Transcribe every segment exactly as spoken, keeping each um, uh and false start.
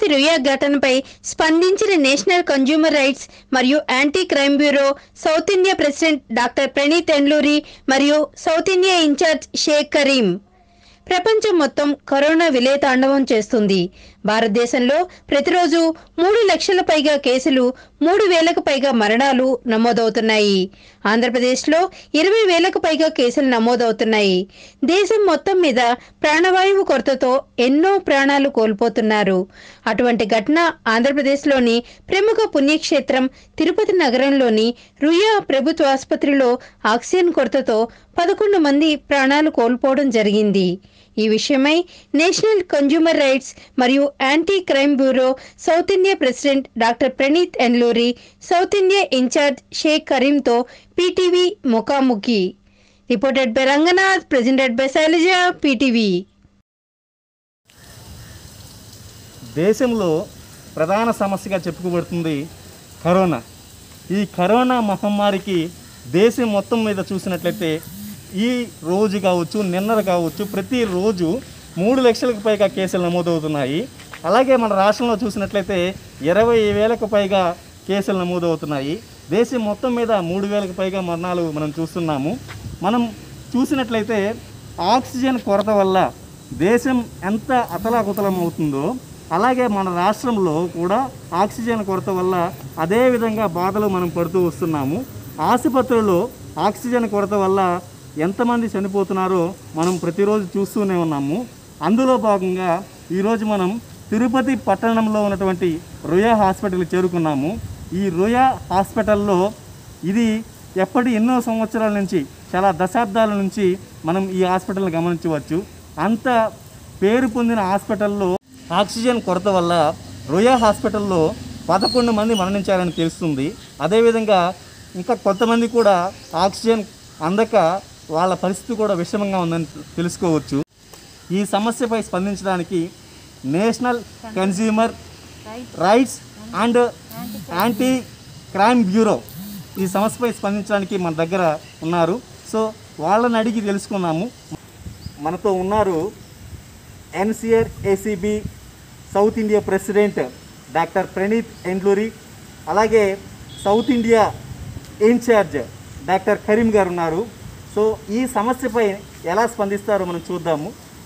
రుయా ఘటనపై స్పందించిన national consumer rights మరియు anti crime bureau south India president doctor Praneeth Endluri మరియు south India in charge Sheikh Kareem. ప్రపంచం మొత్తం కరోనా విలయతాండవం చేస్తుంది. భారతదేశంలో ప్రతిరోజు మూడు లక్షల పైగా కేసులు, మూడు వేలకు పైగా మరణాలు నమోదవుతున్నాయి. ఆంధ్రప్రదేశ్లో ఇరవై వేలకు పైగా కేసులు నమోదవుతున్నాయి. దేశం మొత్తం మీద ప్రాణవాయువు కొరతతో ఎన్నో ప్రాణాలు కోల్పోతున్నారు. అటువంటి ఘటన ఆంధ్రప్రదేశ్లోని ప్రముఖ పుణ్యక్షేత్రం తిరుపతి నగరంలోని రుయా ప్రభుత్వ ఆసుపత్రిలో ఆక్సిజన్ కొరతతో పదకొండు మంది ప్రాణాలు కోల్పోవడం జరిగింది. ఈ విషయమై నేషనల్ కన్జ్యూమర్ రైట్స్ మరియు anti crime bureau south India president doctor Praneeth Endluri, south India in charge Sheikh కరీంతో పీటీవీ ముఖాముఖి. Reported by Ranganath, presented by Sailaja, PTV. దేశంలో ప్రధాన సమస్యగా చెప్పుకోబడుతుంది కరోనా. ఈ కరోనా మహమ్మారికి దేశం మొత్తం మీద చూసినట్లయితే ఈ రోజు కావచ్చు, నిన్న కావచ్చు, ప్రతిరోజు మూడు లక్షలకు పైగా కేసులు నమోదవుతున్నాయి. అలాగే మన రాష్ట్రంలో చూసినట్లయితే ఇరవై వేలకు పైగా కేసులు నమోదవుతున్నాయి. దేశం మొత్తం మీద మూడు వేలకు పైగా మరణాలు మనం చూస్తున్నాము. మనం చూసినట్లయితే ఆక్సిజన్ కొరత వల్ల దేశం ఎంత అతలాకుతలం అవుతుందో, అలాగే మన రాష్ట్రంలో కూడా ఆక్సిజన్ కొరత వల్ల అదే విధంగా బాధలు మనం పడుతూ వస్తున్నాము. ఆసుపత్రుల్లో ఆక్సిజన్ కొరత వల్ల ఎంతమంది చనిపోతున్నారో మనం ప్రతిరోజు చూస్తూనే ఉన్నాము. అందులో భాగంగా ఈరోజు మనం తిరుపతి పట్టణంలో ఉన్నటువంటి రుయా హాస్పిటల్కి చేరుకున్నాము. ఈ రుయా హాస్పిటల్లో ఇది ఎప్పటి ఎన్నో సంవత్సరాల నుంచి, చాలా దశాబ్దాల నుంచి మనం ఈ హాస్పిటల్ని గమనించవచ్చు. అంత పేరు పొందిన హాస్పిటల్లో ఆక్సిజన్ కొరత వల్ల రుయా హాస్పిటల్లో పదకొండు మంది మరణించారని తెలుస్తుంది. అదేవిధంగా ఇంకా కొంతమంది కూడా ఆక్సిజన్ అందక వాళ్ళ పరిస్థితి కూడా విషమంగా ఉందని తెలుసుకోవచ్చు. ఈ సమస్యపై స్పందించడానికి national consumer rights and anti crime bureau ఈ సమస్యపై స్పందించడానికి మన దగ్గర ఉన్నారు. సో వాళ్ళని అడిగి తెలుసుకున్నాము. మనతో ఉన్నారు NCR ACB south India president doctor Praneeth Endluri, అలాగే south India in charge doctor Kareem garu ఉన్నారు. సో ఈ సమస్యపై ఎలా స్పందిస్తారో మనం చూద్దాము.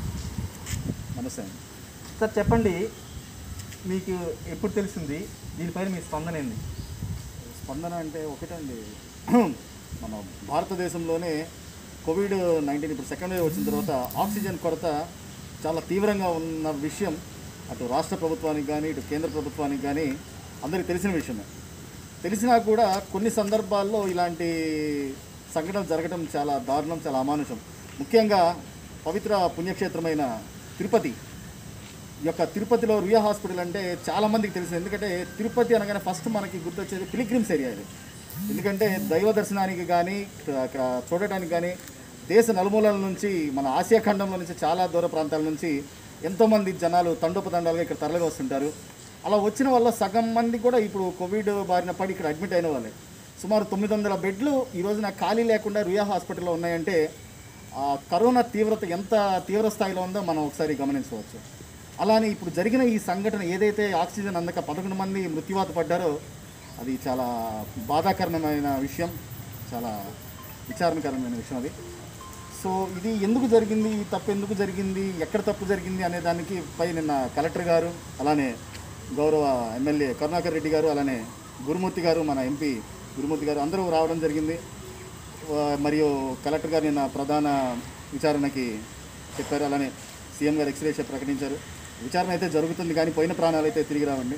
నమస్తే సార్, చెప్పండి, మీకు ఎప్పుడు తెలిసింది, దీనిపైన మీ స్పందన ఏంది? స్పందన అంటే ఒకటండి, మన భారతదేశంలోనే కోవిడ్ నైన్టీన్ ఇప్పుడు సెకండ్ వేవ్ వచ్చిన తర్వాత ఆక్సిజన్ కొరత చాలా తీవ్రంగా ఉన్న విషయం అటు రాష్ట్ర ప్రభుత్వానికి కానీ ఇటు కేంద్ర ప్రభుత్వానికి కానీ అందరికీ తెలిసిన విషయమే. తెలిసినా కూడా కొన్ని సందర్భాల్లో ఇలాంటి సంఘటనలు జరగడం చాలా దారుణం, చాలా అమానుషం. ముఖ్యంగా పవిత్ర పుణ్యక్షేత్రమైన తిరుపతి యొక్క తిరుపతిలో రుయా హాస్పిటల్ అంటే చాలామందికి తెలిసింది. ఎందుకంటే తిరుపతి అనగానే ఫస్ట్ మనకి గుర్తొచ్చేది పిలిగ్రిమ్స్ ఏరియా ఇది. ఎందుకంటే దైవ దర్శనానికి కానీ అక్కడ చూడటానికి కానీ దేశ నలుమూలల నుంచి, మన ఆసియా ఖండంలో నుంచి, చాలా దూర ప్రాంతాల నుంచి ఎంతోమంది జనాలు తండోపతండాలుగా ఇక్కడ తరలిగా వస్తుంటారు. అలా వచ్చిన వల్ల సగం మంది కూడా ఇప్పుడు కోవిడ్ బారిన పడి ఇక్కడ అడ్మిట్ అయిన వాళ్ళే. సుమారు తొమ్మిది వందల బెడ్లు ఈ రోజున ఖాళీ లేకుండా రుయా హాస్పిటల్లో ఉన్నాయంటే కరోనా తీవ్రత ఎంత తీవ్ర స్థాయిలో ఉందో మనం ఒకసారి గమనించవచ్చు. అలానే ఇప్పుడు జరిగిన ఈ సంఘటన ఏదైతే ఆక్సిజన్ అందక పదకొండు మంది మృత్యువాత పడ్డారో అది చాలా బాధాకరమైన విషయం, చాలా విచారణకరమైన విషయం అది. సో ఇది ఎందుకు జరిగింది, ఈ తప్పు ఎందుకు జరిగింది, ఎక్కడ తప్పు జరిగింది అనే దానికి పై నిన్న కలెక్టర్ గారు, అలానే గౌరవ ఎమ్మెల్యే కరుణాకర్ రెడ్డి గారు, అలానే గురుమూర్తి గారు, మన ఎంపీ గురుమూర్తి గారు అందరూ రావడం జరిగింది. మరియు కలెక్టర్ గారు నిన్న ప్రధాన విచారణకి చెప్పారు. అలానే సీఎం గారు ఎక్స్గ్రేషియా ప్రకటించారు. విచారణ అయితే జరుగుతుంది కానీ పోయిన ప్రాణాలు అయితే తిరిగి రావండి.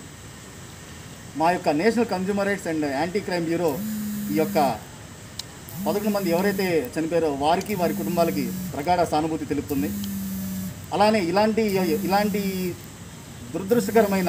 మా యొక్క national consumer rights and anti crime bureau ఈ యొక్క పదకొండు మంది ఎవరైతే చనిపోయారో వారికి, వారి కుటుంబాలకి ప్రగాఢ సానుభూతి తెలుపుతుంది. అలానే ఇలాంటి ఇలాంటి దురదృష్టకరమైన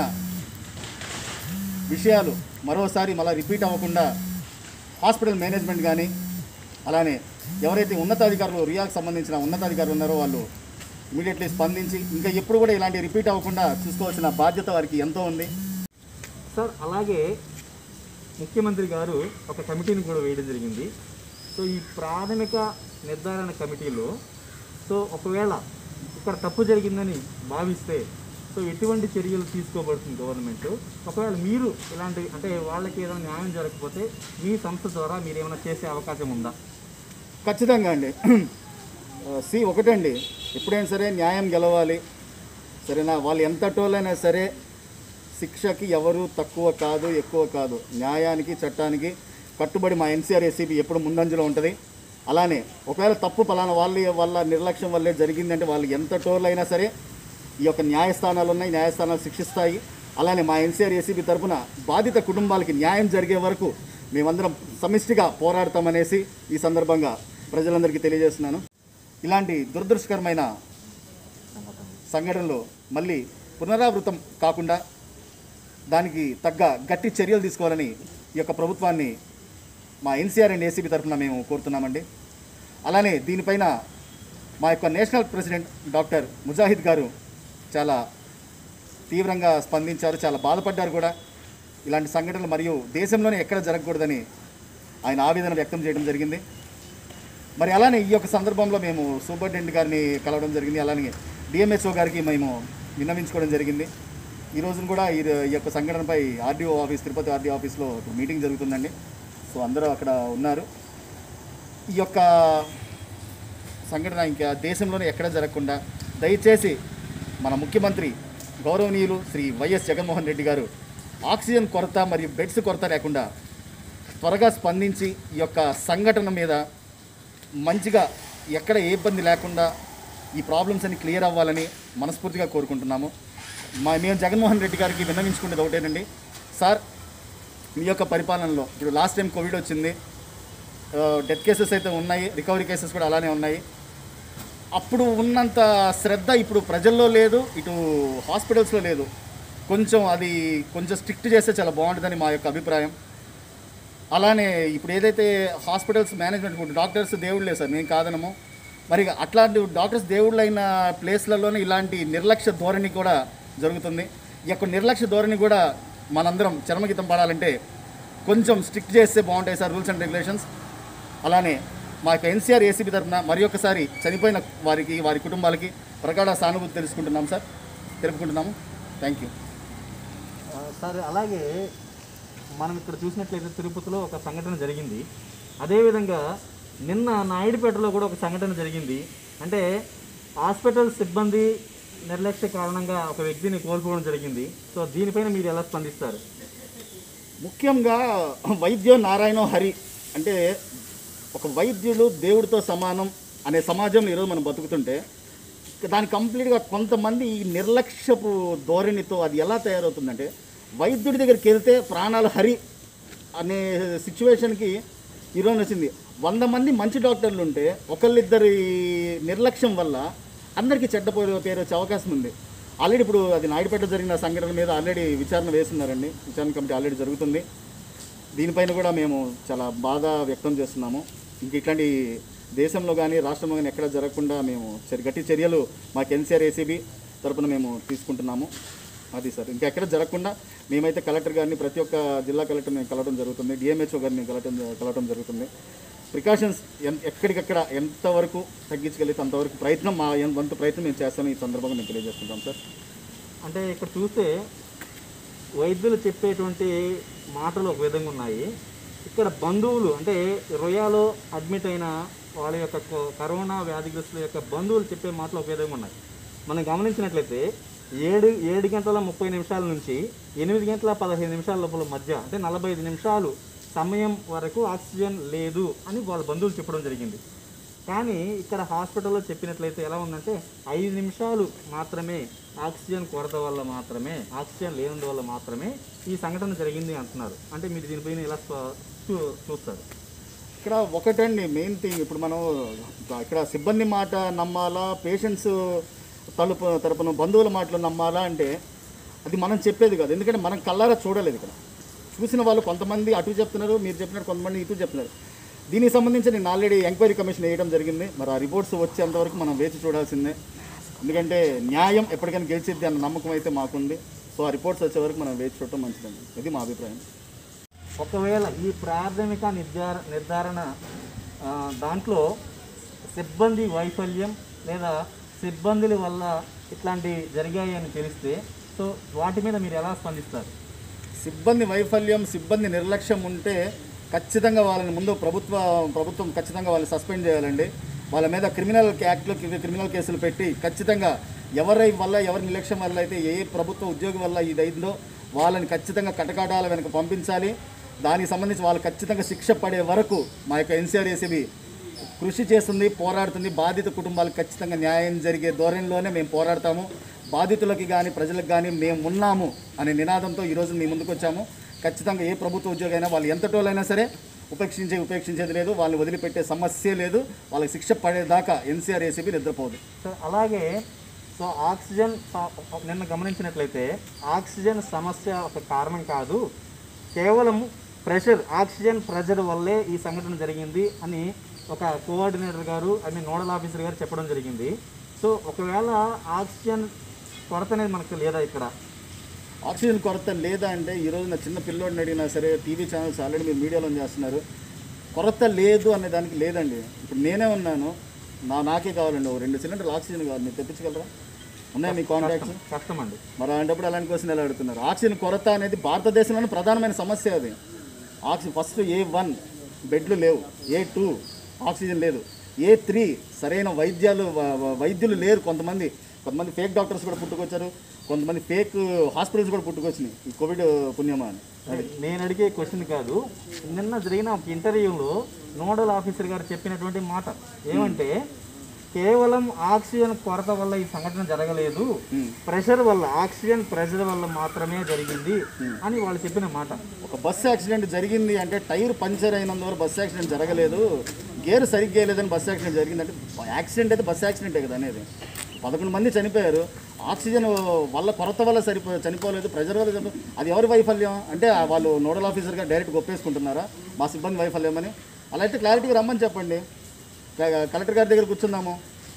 విషయాలు మరోసారి మళ్ళీ రిపీట్ అవ్వకుండా హాస్పిటల్ మేనేజ్మెంట్ కానీ, అలానే ఎవరైతే ఉన్నతాధికారులు రియాకి సంబంధించిన ఉన్నతాధికారులు ఉన్నారో వాళ్ళు ఇమీడియట్లీ స్పందించి ఇంకా ఎప్పుడు కూడా ఇలాంటి రిపీట్ అవ్వకుండా చూసుకోవాల్సిన బాధ్యత వారికి ఎంతో ఉంది. సార్, అలాగే ముఖ్యమంత్రి గారు ఒక కమిటీని కూడా వేయడం జరిగింది. సో ఈ ప్రాథమిక నిర్ధారణ కమిటీలో సో ఒకవేళ ఇక్కడ తప్పు జరిగిందని భావిస్తే సో ఎటువంటి చర్యలు తీసుకోబడుతుంది గవర్నమెంట్? ఒకవేళ మీరు ఇలాంటి అంటే వాళ్ళకి ఏదైనా న్యాయం జరగకపోతే మీ సంస్థ ద్వారా మీరు ఏమైనా చేసే అవకాశం ఉందా? ఖచ్చితంగా అండి. సి ఒకటండి, ఎప్పుడైనా సరే న్యాయం గెలవాలి, సరేనా? వాళ్ళు ఎంత టోలైనా సరే శిక్షకి ఎవరు తక్కువ కాదు, ఎక్కువ కాదు. న్యాయానికి చట్టానికి కట్టుబడి మా ఎన్సీఆర్ ఏసీబీ ఎప్పుడు ముందంజలో ఉంటుంది. అలానే ఒకవేళ తప్పు పలానా వాళ్ళ వాళ్ళ నిర్లక్ష్యం వల్లే జరిగిందంటే వాళ్ళు ఎంత టోర్లు అయినా సరే ఈ యొక్క న్యాయస్థానాలు ఉన్నాయి, న్యాయస్థానాలు శిక్షిస్తాయి. అలానే మా ఎన్సీఆర్ ఏసీబీ తరఫున బాధిత కుటుంబాలకి న్యాయం జరిగే వరకు మేమందరం సమిష్టిగా పోరాడతామనేసి ఈ సందర్భంగా ప్రజలందరికీ తెలియజేస్తున్నాను. ఇలాంటి దురదృష్టకరమైన సంఘటనలు మళ్ళీ పునరావృతం కాకుండా దానికి తగ్గ గట్టి చర్యలు తీసుకోవాలని ఈ యొక్క ప్రభుత్వాన్ని మా ఎన్సీఆర్ అండ్ ఏసీబీ తరఫున మేము కోరుతున్నామండి. అలానే దీనిపైన మా యొక్క నేషనల్ ప్రెసిడెంట్ డాక్టర్ ముజాహిద్ గారు చాలా తీవ్రంగా స్పందించారు, చాలా బాధపడ్డారు కూడా. ఇలాంటి సంఘటనలు మరియు దేశంలోనే ఎక్కడ జరగకూడదని ఆయన ఆవేదన వ్యక్తం చేయడం జరిగింది. మరి అలానే ఈ యొక్క సందర్భంలో మేము సూపరింటెండెంట్ గారిని కలవడం జరిగింది. అలానే డిఎంహెచ్ఓ గారికి మేము విన్నవించుకోవడం జరిగింది. ఈ రోజున కూడా ఈ ఈ యొక్క సంఘటనపై ఆర్డీఓ ఆఫీస్, తిరుపతి ఆర్డీఓ ఆఫీస్లో మీటింగ్ జరుగుతుందండి. సో అందరూ అక్కడ ఉన్నారు. ఈ యొక్క సంఘటన ఇంకా దేశంలోనే ఎక్కడ జరగకుండా దయచేసి మన ముఖ్యమంత్రి గౌరవనీయులు శ్రీ వైఎస్ జగన్మోహన్ రెడ్డి గారు ఆక్సిజన్ కొరత మరియు బెడ్స్ కొరత లేకుండా త్వరగా స్పందించి ఈ యొక్క సంఘటన మీద మంచిగా ఎక్కడ ఏ ఇబ్బంది లేకుండా ఈ ప్రాబ్లమ్స్ అన్ని క్లియర్ అవ్వాలని మనస్ఫూర్తిగా కోరుకుంటున్నాము. మా మేము జగన్మోహన్ రెడ్డి గారికి విన్నవించుకునేది ఒకటేనండి, సార్ మీ యొక్క పరిపాలనలో ఇప్పుడు లాస్ట్ టైం కోవిడ్ వచ్చింది, డెత్ కేసెస్ అయితే ఉన్నాయి, రికవరీ కేసెస్ కూడా అలానే ఉన్నాయి. అప్పుడు ఉన్నంత శ్రద్ధ ఇప్పుడు ప్రజల్లో లేదు, ఇటు హాస్పిటల్స్లో లేదు. కొంచెం అది కొంచెం స్ట్రిక్ట్ చేస్తే చాలా బాగుంటుందని మా యొక్క అభిప్రాయం. అలానే ఇప్పుడు ఏదైతే హాస్పిటల్స్ మేనేజ్మెంట్, డాక్టర్స్ దేవుళ్ళే సార్, మేము కాదనము. మరి అట్లాంటి డాక్టర్స్ దేవుళ్ళు అయిన ప్లేస్లలోనే ఇలాంటి నిర్లక్ష్య ధోరణి కూడా జరుగుతుంది. ఈ యొక్క నిర్లక్ష్య ధోరణి కూడా మనందరం చర్మగీతం పడాలంటే కొంచెం స్ట్రిక్ట్ చేస్తే బాగుంటాయి సార్ రూల్స్ అండ్ రెగ్యులేషన్స్. అలానే మా యొక్క ఎన్సీఆర్ ఏసీబీ తరఫున మరి ఒకసారి చనిపోయిన వారికి, వారి కుటుంబాలకి ప్రగాఢ సానుభూతి తెలుసుకుంటున్నాం సార్, తెలుపుకుంటున్నాము. Thank you sir. అలాగే మనం ఇక్కడ చూసినట్లయితే తిరుపతిలో ఒక సంఘటన జరిగింది. అదేవిధంగా నిన్న నాయుడుపేటలో కూడా ఒక సంఘటన జరిగింది. అంటే హాస్పిటల్ సిబ్బంది నిర్లక్ష్య కారణంగా ఒక వ్యక్తిని కోల్పోవడం జరిగింది. సో దీనిపైన మీరు ఎలా స్పందిస్తారు? ముఖ్యంగా వైద్యం నారాయణ హరి అంటే ఒక వైద్యులు దేవుడితో సమానం అనే సమాజంలో ఈరోజు మనం బతుకుతుంటే దాని కంప్లీట్గా కొంతమంది ఈ నిర్లక్ష్యపు ధోరణితో అది ఎలా తయారవుతుందంటే వైద్యుడి దగ్గరికి వెళ్తే ప్రాణాలు హరి అనే సిచ్యువేషన్కి ఈరోజు వచ్చింది. వంద మంది మంచి డాక్టర్లు ఉంటే ఒకళ్ళిద్దరి నిర్లక్ష్యం వల్ల అందరికీ చెడ్డ పేరు వచ్చే అవకాశం ఉంది. ఆల్రెడీ ఇప్పుడు అది నాయుడుపేట జరిగిన సంఘటన మీద ఆల్రెడీ విచారణ వేస్తున్నారండి, విచారణ కమిటీ ఆల్రెడీ జరుగుతుంది. దీనిపైన కూడా మేము చాలా బాధ వ్యక్తం చేస్తున్నాము. ఇంక ఇట్లాంటి దేశంలో కానీ రాష్ట్రంలో కానీ ఎక్కడ జరగకుండా మేము గట్టి చర్యలు మాకు ఎన్సీఆర్ ఏసీబీ తరపున మేము తీసుకుంటున్నాము. అది సార్, ఇంకా ఎక్కడ జరగకుండా మేమైతే కలెక్టర్ గారిని, ప్రతి ఒక్క జిల్లా కలెక్టర్ని కలవడం జరుగుతుంది, డిఎంహెచ్ఓ గారిని కలవటం కలవటం జరుగుతుంది. ప్రికాషన్స్ ఎక్కడికక్కడ ఎంతవరకు తగ్గించగలిగితే అంతవరకు ప్రయత్నం, మా వంతు ప్రయత్నం మేము చేస్తామని ఈ సందర్భంగా మేము తెలియజేస్తుంటాం సార్. అంటే ఇక్కడ చూస్తే వైద్యులు చెప్పేటువంటి మాటలు ఒక విధంగా ఉన్నాయి. ఇక్కడ బంధువులు అంటే రొయ్యాలో అడ్మిట్ అయిన వాళ్ళ యొక్క కరోనా వ్యాధిగ్రస్తుల యొక్క బంధువులు చెప్పే మాటలు ఒక విధంగా ఉన్నాయి. మనం గమనించినట్లయితే ఏడు ఏడు గంటల ముప్పై నిమిషాల నుంచి ఎనిమిది గంటల పదహైదు నిమిషాల లోపల మధ్య అంటే నలభై ఐదు నిమిషాలు సమయం వరకు ఆక్సిజన్ లేదు అని వాళ్ళ బంధువులు చెప్పడం జరిగింది. కానీ ఇక్కడ హాస్పిటల్లో చెప్పినట్లయితే ఎలా ఉందంటే ఐదు నిమిషాలు మాత్రమే ఆక్సిజన్ కొరత వల్ల మాత్రమే, ఆక్సిజన్ లేనందువల్ల మాత్రమే ఈ సంఘటన జరిగింది అంటున్నారు. అంటే మీరు దీనిపైన ఎలా చూ చూస్తారు? ఇక్కడ ఒకటండి మెయిన్ థింగ్, ఇప్పుడు మనం ఇక్కడ సిబ్బంది మాట నమ్మాలా, పేషెంట్స్ తలుపు తరపున బంధువుల మాటలు నమ్మాలా అంటే అది మనం చెప్పేది కాదు. ఎందుకంటే మనం కళ్ళారా చూడలేదు. ఇక్కడ చూసిన వాళ్ళు కొంతమంది అటు చెప్తున్నారు, మీరు చెప్పినట్టు కొంతమంది ఇటు చెప్తున్నారు. దీనికి సంబంధించి నేను ఆల్రెడీ ఎంక్వైరీ కమిషన్ వేయడం జరిగింది. మరి ఆ రిపోర్ట్స్ వచ్చేంతవరకు మనం వేచి చూడాల్సిందే. ఎందుకంటే న్యాయం ఎప్పటికైనా గెలిచిద్ది అన్న నమ్మకం అయితే మాకుంది. సో ఆ రిపోర్ట్స్ వచ్చే వరకు మనం వేచి చూడటం మంచిదండి, ఇది మా అభిప్రాయం. ఒకవేళ ఈ ప్రాథమిక నిర్ధార నిర్ధారణ దాంట్లో సిబ్బంది వైఫల్యం లేదా సిబ్బందుల వల్ల ఇట్లాంటివి జరిగాయి అని తెలిస్తే సో వాటి మీద మీరు ఎలా స్పందిస్తారు? సిబ్బంది వైఫల్యం, సిబ్బంది నిర్లక్ష్యం ఉంటే ఖచ్చితంగా వాళ్ళని ముందు ప్రభుత్వ ప్రభుత్వం ఖచ్చితంగా వాళ్ళని సస్పెండ్ చేయాలండి. వాళ్ళ మీద క్రిమినల్ యాక్ట్లో క్రిమినల్ కేసులు పెట్టి ఖచ్చితంగా ఎవరి వల్ల ఎవరి నిర్లక్ష్యం వల్ల అయితే ఏ ప్రభుత్వ ఉద్యోగి వల్ల ఇది అయిందో వాళ్ళని ఖచ్చితంగా కటకటాల వెనక పంపించాలి. దానికి సంబంధించి వాళ్ళు ఖచ్చితంగా శిక్ష పడే వరకు మా యొక్క ఎన్సీఆర్ ఏసీబీ కృషి చేస్తుంది, పోరాడుతుంది. బాధిత కుటుంబాలకు ఖచ్చితంగా న్యాయం జరిగే ధోరణిలోనే మేము పోరాడతాము. బాధితులకి కానీ ప్రజలకు కానీ మేము ఉన్నాము అనే నినాదంతో ఈరోజు మీ ముందుకు వచ్చాము. ఖచ్చితంగా ఏ ప్రభుత్వ ఉద్యోగి అయినా వాళ్ళు ఎంతటోళ్ళైనా సరే ఉపేక్షించే ఉపేక్షించేది లేదు, వాళ్ళని వదిలిపెట్టే సమస్య లేదు. వాళ్ళకి శిక్ష పడేదాకా ఎన్సీఆర్ ఏసీబీ నిద్రపోదు. సో అలాగే సో ఆక్సిజన్ నిన్న గమనించినట్లయితే ఆక్సిజన్ సమస్య ఒక కారణం కాదు, కేవలం ప్రెషర్ ఆక్సిజన్ ప్రెషర్ వల్లే ఈ సంఘటన జరిగింది అని ఒక కోఆర్డినేటర్ గారు అని నోడల్ ఆఫీసర్ గారు చెప్పడం జరిగింది. సో ఒకవేళ ఆక్సిజన్ కొరత అనేది మనకు లేదా ఇక్కడ? ఆక్సిజన్ కొరత లేదా అంటే ఈరోజు నా చిన్న పిల్లోడిని అడిగినా సరే టీవీ ఛానల్స్ ఆల్రెడీ మీరు మీడియాలో చేస్తున్నారు. కొరత లేదు అనే దానికి లేదండి. ఇప్పుడు నేనే ఉన్నాను, నా నాకే కావాలండి ఓ రెండు సిలిండర్లు ఆక్సిజన్ కావాలి, మీరు తెప్పించగలరా? ఉన్నాయి మీ కాంటాక్ట్స్? కష్టం అండి. మరి అలాంటప్పుడు అలాంటి క్వశ్చన్ ఎలా అడుగుతున్నారు? ఆక్సిజన్ కొరత అనేది భారతదేశంలోనే ప్రధానమైన సమస్య. అది ఆక్సిజన్ ఫస్ట్ ఏ వన్ బెడ్లు లేవు, ఏ టూ ఆక్సిజన్ లేదు, ఏ త్రీ సరైన వైద్యాలు వైద్యులు లేరు. కొంతమంది కొంతమంది ఫేక్ డాక్టర్స్ కూడా పుట్టుకొచ్చారు, కొంతమంది ఫేక్ హాస్పిటల్స్ కూడా పుట్టుకొచ్చినాయి ఈ కోవిడ్ పుణ్యమా అని. నేను అడిగే క్వశ్చన్ కాదు, నిన్న జరిగిన ఒక ఇంటర్వ్యూలో నోడల్ ఆఫీసర్ గారు చెప్పినటువంటి మాట ఏమంటే కేవలం ఆక్సిజన్ కొరత వల్ల ఈ సంఘటన జరగలేదు, ప్రెషర్ వల్ల ఆక్సిజన్ ప్రెషర్ వల్ల మాత్రమే జరిగింది అని వాళ్ళు చెప్పిన మాట. ఒక బస్సు యాక్సిడెంట్ జరిగింది అంటే టైర్ పంచర్ అయినందువల్ల బస్సు యాక్సిడెంట్ జరగలేదు, గేర్ సరిగ్గా లేదని బస్సు యాక్సిడెంట్ జరిగిందంటే యాక్సిడెంట్ అయితే బస్సు యాక్సిడెంటే కదా అనేది. పదకొండు మంది చనిపోయారు, ఆక్సిజన్ వల్ల కొరత వల్ల సరిపో చనిపోలేదు, ప్రెజర్ వల్ల చనిపో అది ఎవరి వైఫల్యం అంటే వాళ్ళు నోడల్ ఆఫీసర్గా డైరెక్ట్ ఒప్పేసుకుంటున్నారా మా సిబ్బంది వైఫల్యం అని? అలా అయితే క్లారిటీగా రమ్మని చెప్పండి. కలెక్టర్ గారి దగ్గర కూర్చుందాము,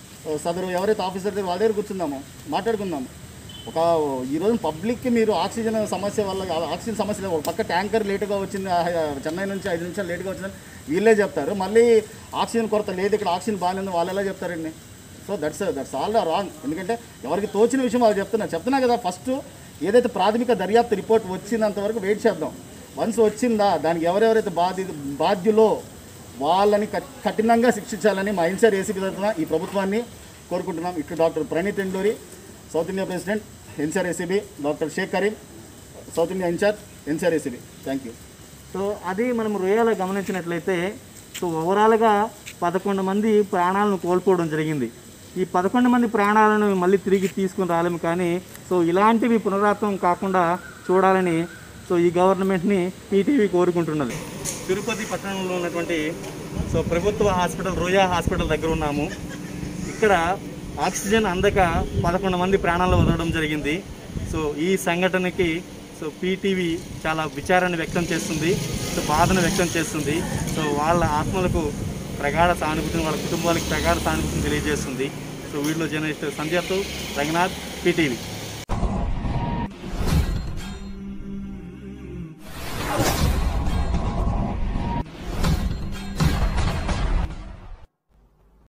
సదరు ఎవరైతే ఆఫీసర్ దగ్గర వాళ్ళ దగ్గర కూర్చుందాము, మాట్లాడుకుందాము. ఒక ఈరోజు పబ్లిక్కి మీరు ఆక్సిజన్ సమస్య వల్ల ఆక్సిజన్ సమస్య లేదు, ఒక పక్క ట్యాంకర్ లేటుగా వచ్చింది, చెన్నై నుంచి ఐదు నిమిషాలు లేటుగా వచ్చిందని వీళ్ళే చెప్తారు. మళ్ళీ ఆక్సిజన్ కొరత లేదు, ఇక్కడ ఆక్సిజన్ బాగాలేదు వాళ్ళు ఎలా చెప్తారండి? So that's that's all wrong. ఎందుకంటే ఎవరికి తోచిన విషయం వాళ్ళు చెప్తున్నారు చెప్తున్నా కదా. ఫస్ట్ ఏదైతే ప్రాథమిక దర్యాప్తు రిపోర్ట్ వచ్చినంత వరకు వెయిట్ చేద్దాం. వన్స్ వచ్చిందా దానికి ఎవరెవరైతే బాధ్య బాధ్యులో వాళ్ళని కఠినంగా శిక్షించాలని మా ఎన్సీఆర్ ఏసీబీ తరఫున ఈ ప్రభుత్వాన్ని కోరుకుంటున్నాం. ఇటు doctor Praneeth Tenduri south India president NCR ACB, doctor Sheikh Kareem south India in charge NCR ACB. Thank you. So అది మనం రొయ్యలో గమనించినట్లయితే సో ఓవరాల్గా పదకొండు మంది ప్రాణాలను కోల్పోవడం జరిగింది. ఈ పదకొండు మంది ప్రాణాలను మళ్ళీ తిరిగి తీసుకుని రాలేము, కానీ సో ఇలాంటివి పునరావృతం కాకుండా చూడాలని సో ఈ గవర్నమెంట్ని పీటీవీ కోరుకుంటున్నది. తిరుపతి పట్టణంలో ఉన్నటువంటి సో ప్రభుత్వ హాస్పిటల్ రోజా హాస్పిటల్ దగ్గర ఉన్నాము. ఇక్కడ ఆక్సిజన్ అందక పదకొండు మంది ప్రాణాలు వదలడం జరిగింది. సో ఈ సంఘటనకి సో పీటీవీ చాలా విచారాన్ని వ్యక్తం చేస్తుంది, సో బాధను వ్యక్తం చేస్తుంది. సో వాళ్ళ ఆత్మలకు ప్రగాఢ సానుభూతిని, వాళ్ళ కుటుంబాలకు ప్రగాఢ సానుభూతిని తెలియజేస్తుంది. సో వీడియో జర్నలిస్ట్ సంధ్యతో రంగనాథ్, పీటీవీ.